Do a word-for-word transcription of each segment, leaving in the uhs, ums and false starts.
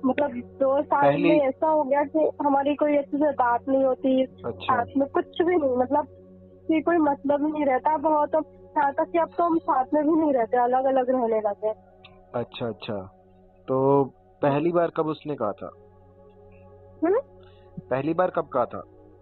मतलब दो साल पहली में ऐसा हो गया कि हमारी कोई अच्छे से बात नहीं होती, अच्छा साथ में कुछ भी नहीं, मतलब कि कोई मतलब नहीं रहता बहुत। यहाँ तक कि अब तो हम साथ में भी नहीं रहते, अलग अलग रहने लगे। अच्छा अच्छा। तो पहली बार कब उसने कहा था? हम्म पहली बार कब कहा था?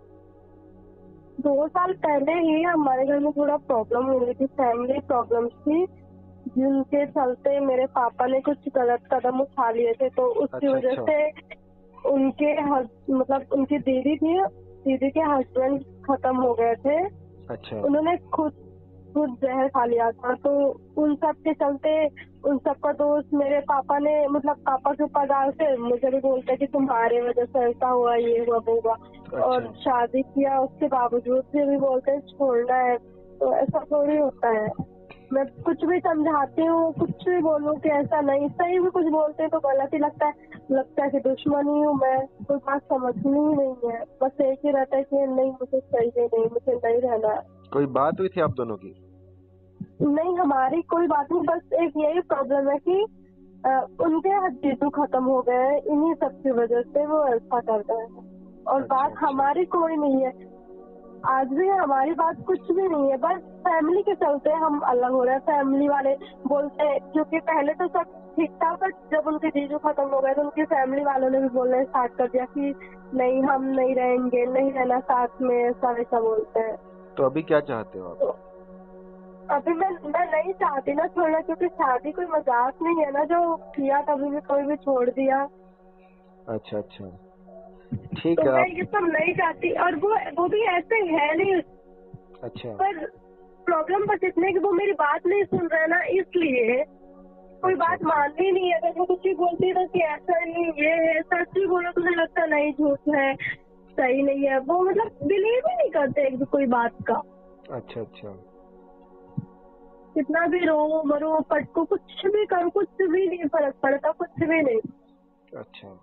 दो साल पहले ही हमारे घर में थोड़ा प्रॉब्लम हो गई थी, फैमिली प्रॉब्लम्स थी, जिनके चलते मेरे पापा ने कुछ गलत कदम उठा लिए थे। तो उसकी अच्छा वजह अच्छा से उनके हस- मतलब उनकी दीदी थी, दीदी के हस्बैंड खत्म हो गए थे। अच्छा उन्होंने खुद खुद जहर खा लिया था। तो उन सब के चलते उन सब का दोस्त मेरे पापा ने, मतलब पापा के ऊपर डाल के मुझे भी बोलते कि तुम्हारे वजह से ऐसा हुआ, ये हुआ, वो हुआ। और अच्छा शादी किया उसके बावजूद भी, भी बोलते हैं छोड़ना है। तो ऐसा थोड़ी होता है। मैं कुछ भी समझाती हूँ, कुछ भी बोलूँ कि ऐसा नहीं, सही भी कुछ बोलते हैं तो गलत ही लगता है। लगता है कि दुश्मनी हूँ मैं, कोई बात समझनी ही नहीं है। बस एक ही रहता है कि नहीं मुझे चाहिए, नहीं मुझे नहीं रहना है। कोई बात हुई थी आप दोनों की? नहीं, हमारी कोई बात नहीं, बस एक यही प्रॉब्लम है कि अ, उनके जीजू खत्म हो गए हैं, इन्हीं सब की वजह से वो ऐसा कर रहे हैं। और अच्छा बात अच्छा हमारी कोई नहीं है, आज भी हमारी बात कुछ भी नहीं है, बस फैमिली के चलते हम अलग हो रहे हैं। फैमिली वाले बोलते हैं, क्योंकि पहले तो सब ठीक था, बट जब उनके जीजू खत्म हो गए तो उनकी फैमिली वालों ने भी बोलना स्टार्ट कर दिया कि नहीं हम नहीं रहेंगे, नहीं रहना साथ में, ऐसा वैसा बोलते हैं। तो अभी क्या चाहते हो आप? तो अभी मैं मैं नहीं चाहती ना छोड़ना, क्योंकि शादी कोई मजाक नहीं है ना, जो किया तभी भी कोई भी छोड़ दिया। अच्छा अच्छा ठीक तो है मैं आप। ये सब नहीं चाहती। और वो वो भी ऐसे है नहीं, अच्छा पर प्रॉब्लम बस इतने कि वो मेरी बात नहीं सुन रहे ना, इसलिए कोई अच्छा बात अच्छा मानती नहीं है। अगर मैं कुछ भी बोलती है तो कि ऐसा नहीं, ये है, सच भी बोलो तो मुझे लगता नहीं, झूठ है, सही नहीं है। वो मतलब बिलीव ही नहीं करते एक भी कोई बात का। अच्छा अच्छा कितना भी रो मरो पटको, कुछ भी करो, कुछ भी नहीं फर्क पड़ता, कुछ भी नहीं। अच्छा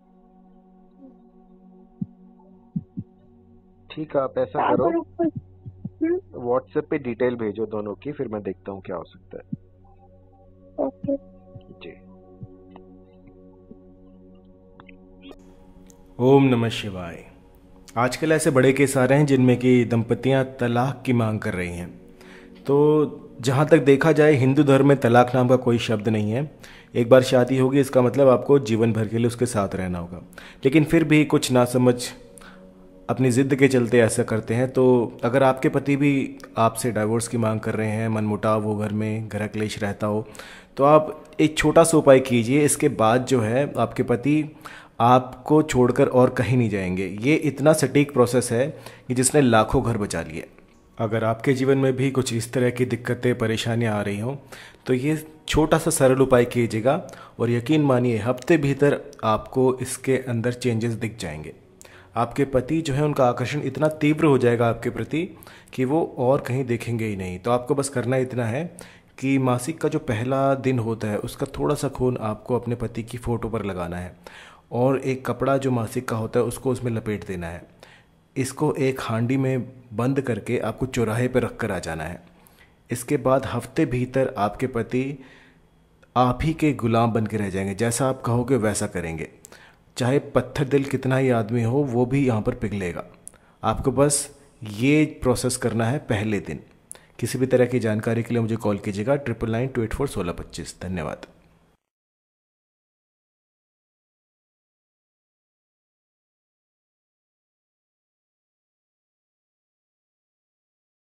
ठीक है, आप ऐसा क्या करो, करूँ कुछ। हम्म, व्हाट्सएप पे डिटेल भेजो दोनों की, फिर मैं देखता हूँ क्या हो सकता ओके। है। जी। ओम नमः शिवाय। आजकल ऐसे बड़े केस आ रहे हैं जिनमें कि दंपतियां तलाक की मांग कर रही हैं। तो जहाँ तक देखा जाए, हिंदू धर्म में तलाक नाम का कोई शब्द नहीं है। एक बार शादी होगी इसका मतलब आपको जीवन भर के लिए उसके साथ रहना होगा। लेकिन फिर भी कुछ नासमझ अपनी ज़िद के चलते ऐसा करते हैं। तो अगर आपके पति भी आपसे डाइवोर्स की मांग कर रहे हैं, मनमुटाव हो घर में, घर क्लेश रहता हो, तो आप एक छोटा सा उपाय कीजिए। इसके बाद जो है आपके पति आपको छोड़कर और कहीं नहीं जाएंगे। ये इतना सटीक प्रोसेस है कि जिसने लाखों घर बचा लिए। अगर आपके जीवन में भी कुछ इस तरह की दिक्कतें परेशानियां आ रही हों तो ये छोटा सा सरल उपाय कीजिएगा और यकीन मानिए हफ्ते भीतर आपको इसके अंदर चेंजेस दिख जाएंगे। आपके पति जो है उनका आकर्षण इतना तीव्र हो जाएगा आपके प्रति कि वो और कहीं देखेंगे ही नहीं। तो आपको बस करना इतना है कि मासिक का जो पहला दिन होता है उसका थोड़ा सा खून आपको अपने पति की फ़ोटो पर लगाना है और एक कपड़ा जो मासिक का होता है उसको उसमें लपेट देना है। इसको एक हांडी में बंद करके आपको चौराहे पर रख कर आ जाना है। इसके बाद हफ्ते भीतर आपके पति आप ही के गुलाम बन के रह जाएंगे। जैसा आप कहोगे वैसा करेंगे। चाहे पत्थर दिल कितना ही आदमी हो वो भी यहाँ पर पिघलेगा। आपको बस ये प्रोसेस करना है पहले दिन। किसी भी तरह की जानकारी के लिए मुझे कॉल कीजिएगा triple nine two eight four सोलह पच्चीस। धन्यवाद।